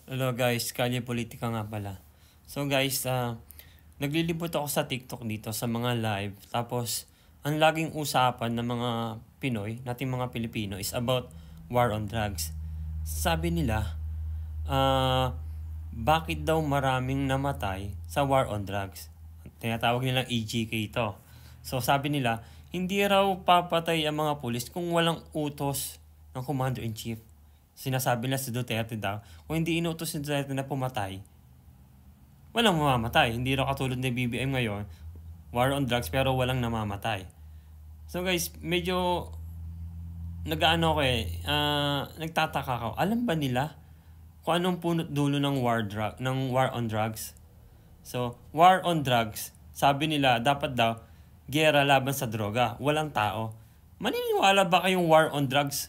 Hello guys, Kalye Politika nga pala. So guys, naglilibot ako sa TikTok dito sa mga live. Tapos, ang laging usapan ng mga Pinoy, nating mga Pilipino, is about war on drugs. Sabi nila, bakit daw maraming namatay sa war on drugs? Tinatawag nilang EGK ito. So sabi nila, hindi raw papatay ang mga pulis kung walang utos ng Commander-in-Chief. Sinasabi na si Duterte daw, kung hindi inutos si Duterte na pumatay, walang mamamatay. Hindi raw katulad ni BBM ngayon, war on drugs pero walang namamatay. So guys, medyo nag-ano ko nagtataka ko. Alam ba nila kung anong punot dulo ng war on drugs? So, war on drugs, sabi nila dapat daw giyera laban sa droga, walang tao. Maniniwala ba kayong war on drugs?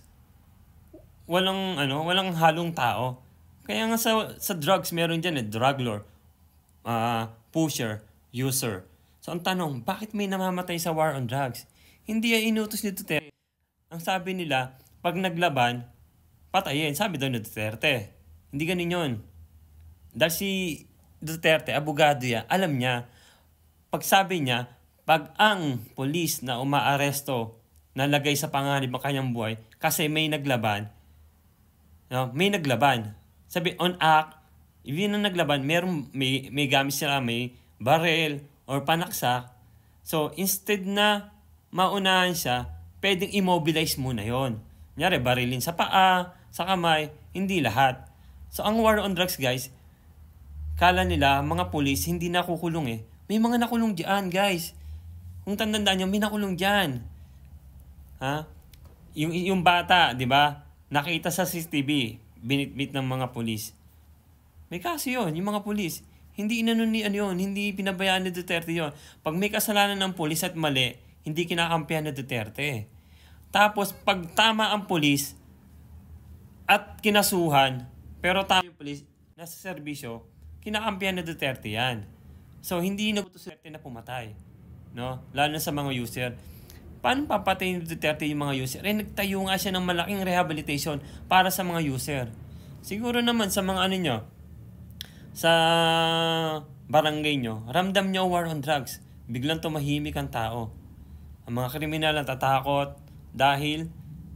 Walang halong tao. Kaya nga sa drugs meron diyan drug lord, pusher, user. So ang tanong, bakit may namamatay sa war on drugs? Hindi ay inutos ni Duterte. Ang sabi nila, pag naglaban, patayin. Sabi daw ni Duterte. Hindi ganun yun. Dahil si Duterte, abogado yan, alam niya, pag sabi niya, pag ang polis na umaaresto, nalagay sa panganib ang kanyang buhay, kasi may naglaban, may naglaban. Sabi, on act, hindi na naglaban, may gamit sila, may barel or panaksak. So, instead na maunahan siya, pwedeng immobilize muna yon. Kunyari, barilin sa paa, sa kamay, hindi lahat. So, ang war on drugs, guys, kala nila, mga pulis, hindi nakukulong eh. May mga nakulong dyan, guys. Kung tandaan nyo, may nakulong dyan. Ha? Yung bata, di ba? Nakita sa CCTV, binitbit ng mga pulis. May kaso yun, yung mga pulis. Hindi hindi pinabayaan ni Duterte yun. Pag may kasalanan ng pulis at mali, hindi kinakampihan ni Duterte. Tapos, pag tama ang pulis at kinasuhan, pero tama yung pulis, nasa serbisyo, kinakampihan ni Duterte yan. So, hindi nagutos si Duterte na pumatay. No? Lalo na sa mga user. Paano papatayin ni Duterte yung mga user? Nagtayo nga siya ng malaking rehabilitation para sa mga user. Siguro naman sa mga sa barangay nyo, ramdam nyo war on drugs. Biglang tumahimik ang tao. Ang mga kriminal ang tatakot dahil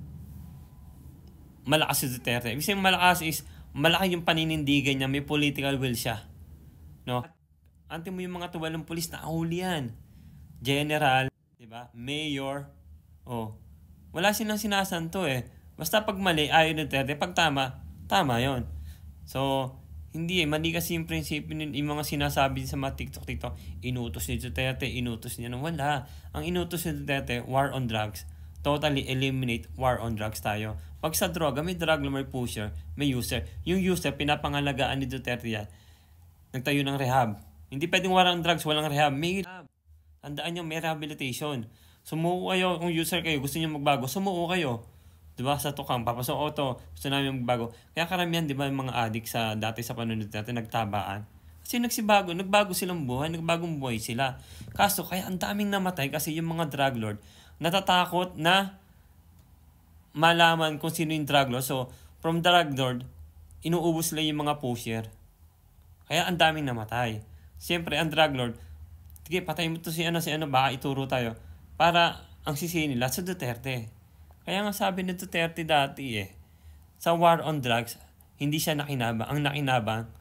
malakas si Duterte. Ibig sabihin malakas is malaki yung paninindigan niya, may political will siya. No? Ante mo yung mga tuwalong pulis na ahuli yan. General, diba? Mayor. Wala silang sinasanto eh. Basta pag mali, ayaw ni Duterte. Pag tama, tama yon. So, hindi mali kasi yung prinsipyo yung mga sinasabi sa mga TikTok. Inutos ni Duterte, inutos niya. Wala. Ang inutos ni Duterte, war on drugs. Totally eliminate war on drugs tayo. Pag sa droga, may drug lord, may pusher, may user. Yung user, pinapangalagaan ni Duterte yan. Nagtayo ng rehab. Hindi pwedeng war on drugs, walang rehab. May rehab. Tandaan nyo, may rehabilitation. Sumuko kayo, kung user kayo, gusto nyo magbago, sumuko kayo. Diba? Sa tukang, papasok auto, gusto namin magbago. Kaya karamihan, diba, yung mga addict dati sa panunod natin, nagtabaan. Kasi nagbago silang buhay, nagbagong buhay sila. Kaso, kaya ang daming namatay kasi yung mga drug lord, natatakot na malaman kung sino yung drug lord. So, from drug lord, inuubos nila yung mga pusher. Kaya ang daming namatay. Siyempre, ang drug lord, sige, patay mo to si ano, baka ituro tayo. Para ang sisihin nila sa Duterte. Kaya nga sabi ni Duterte dati sa war on drugs, hindi siya nakinabang. Ang nakinabang,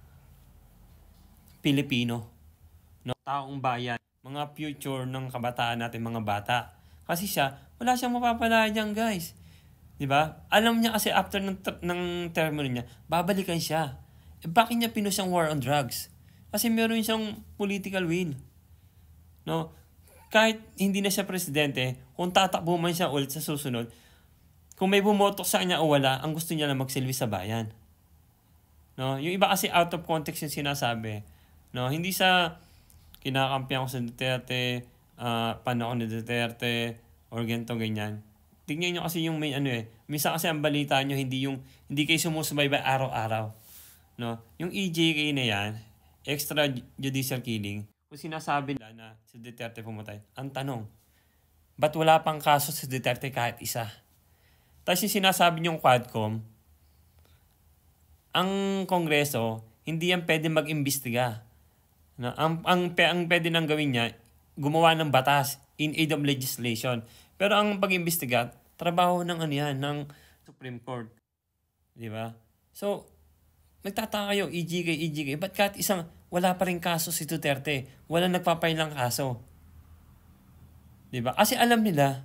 Pilipino. No? Taong bayan. Mga future ng kabataan natin, mga bata. Kasi wala siyang mapapala dyan, guys. Diba? Alam niya kasi after ng termino niya, babalikan siya. Bakit niya pinush ang war on drugs? Kasi meron siyang political will. No? Kahit hindi na siya presidente, kung tatakbo man siya ulit sa susunod, kung may bumoto sa kanya o wala, ang gusto niya lang magsilbi sa bayan. No? Yung iba kasi out of context yung sinasabi. No? Hindi sa kinakampihan ko sa Duterte, panahon ni Duterte, or ganito, ganyan. Tingnan nyo kasi yung may minsan kasi ang balita nyo, hindi kayo sumusubaybay araw-araw. No? Yung EJK na yan, extrajudicial killing, kung sinasabi nila na si Duterte pumatay, ang tanong, ba't wala pang kaso si Duterte kahit isa? Tapos yung sinasabi niyong Quadcom, ang Kongreso, hindi yan pwede mag-imbestiga. No? Ang pwede nang gawin niya, gumawa ng batas in aid of legislation. Pero ang pag-imbestiga, trabaho ng ano yan, ng Supreme Court. Di ba? So, nagtataka kayo, EJK, ba't kahit isang wala pa rin kaso si Duterte? Wala nagpapailang kaso. Di ba? Kasi alam nila,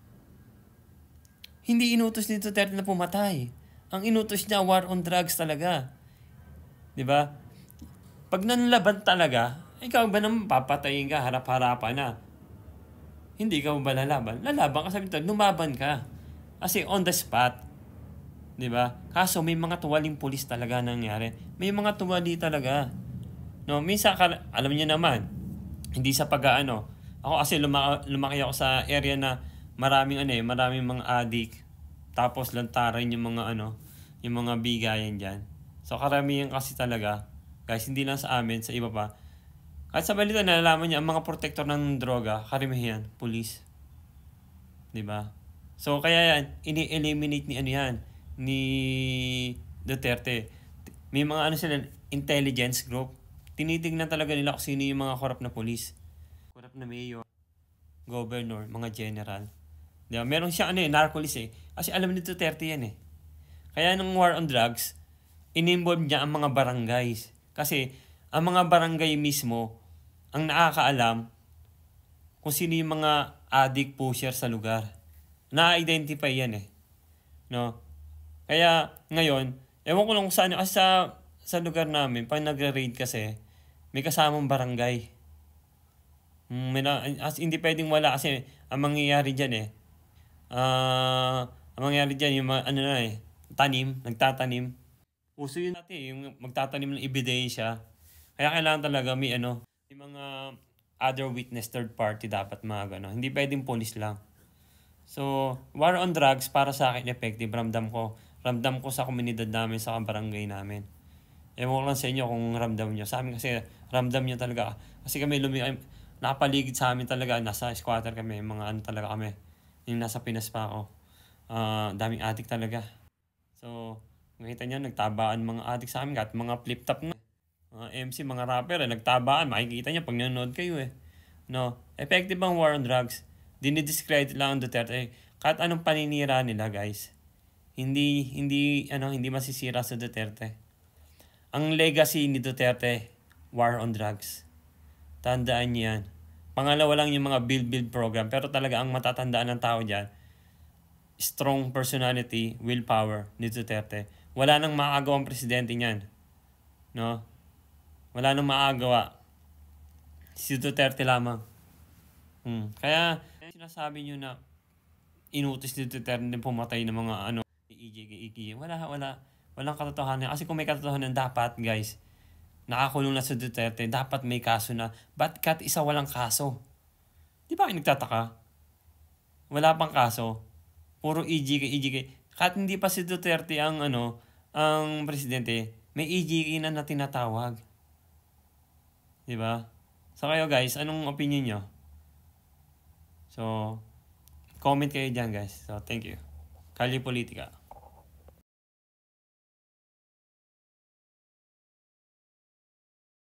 hindi inutos ni Duterte na pumatay. Ang inutos niya, war on drugs talaga. Di ba? Pag nanlaban talaga, ikaw ba naman papatayin ka, harap-harapan na? Hindi ka ba lalaban? Lalaban ka, sabi nito, lumaban ka. Kasi on the spot. Di ba? Kaso may mga tuwaling pulis talaga nangyari. May mga tuwali talaga. No, minsan, alam niyo naman, hindi sa pag-ano. Ako kasi lumaki ako sa area na maraming mga addict. Tapos lantaran yung mga yung mga bigayan diyan. So karamihan kasi talaga, guys, hindi lang sa amin, sa iba pa. Kahit sa balita nalalaman niya ang mga protector ng droga, karamihan pulis. 'Di ba? So kaya yan, ini-eliminate ni Duterte. May mga sila, intelligence group. Tinitingnan talaga nila kung sino yung mga korap na pulis. Korap na mayor, governor, mga general. Diba? Meron siya narcolis eh. Kasi alam ni Duterte yan eh. Kaya nung war on drugs, in-involve niya ang mga barangays. Kasi ang mga barangay mismo, ang nakakaalam kung sino yung mga addict pusher sa lugar. Na-identify yan eh. No? Kaya ngayon, ewan ko lang kung saan, kasi sa lugar namin, pag nagre-raid kasi, may kasamang barangay. Hindi pwedeng wala kasi ang mangyayari dyan eh. Ang mangyayari dyan, yung nagtatanim. Uso yun natin, yung magtatanim ng ebidensya. Kaya kailangan talaga may mga other witness, third party dapat mga gano'n. Hindi pwedeng police lang. So, war on drugs para sa akin effective, ramdam ko. Ramdam ko sa komunidad namin, sa barangay namin. Ewan ko lang sa inyo kung ramdam nyo. Sa amin kasi ramdam nyo talaga. Kasi kami nakapaligid sa amin talaga. Nasa squatter kami, mga talaga kami. Yung nasa Pinas pa ako. Daming addict talaga. So, makita nyo, nagtabaan mga addict sa amin. Kahit mga flip-top nga. Mga MC, mga rapper, nagtabaan. Makikita nyo pag nanonood kayo eh. No? Effective ang war on drugs. Dinidiscredit lang ang Duterte. Kahit anong paninira nila, guys. Hindi masisira sa Duterte. Ang legacy ni Duterte, war on drugs. Tandaan niyo yan. Pangalawa lang yung mga build program. Pero talaga ang matatandaan ng tao dyan, strong personality, willpower ni Duterte. Wala nang makagawang presidente niyan. No? Wala nang makagawa. Si Duterte lamang. Kaya, sinasabi nyo na inutos ni Duterte din pumatay ng mga EJK. Walang katotohanan. Kasi kung may katotohanan, dapat, guys, nakakulong na si Duterte, dapat may kaso na. Ba't kahit isa walang kaso? Di ba kayo nagtataka? Wala pang kaso. Puro EJK. Kahit hindi pa si Duterte ang presidente, may EJK na tinatawag. Di ba? So kayo guys, anong opinion nyo? So, comment kayo dyan guys. So, thank you. Kalye Politika.